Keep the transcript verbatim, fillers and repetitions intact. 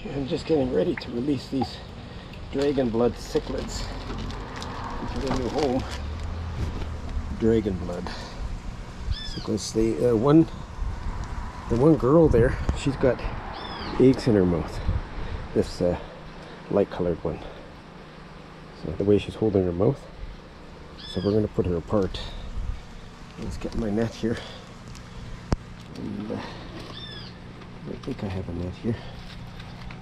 I'm just getting ready to release these dragon blood cichlids into their new home. Dragon blood cichlids. They uh, one the one girl there, she's got eggs in her mouth. This uh, light colored one. So the way she's holding her mouth. So we're going to put her apart. Let's get my net here. And, uh, I think I have a net here.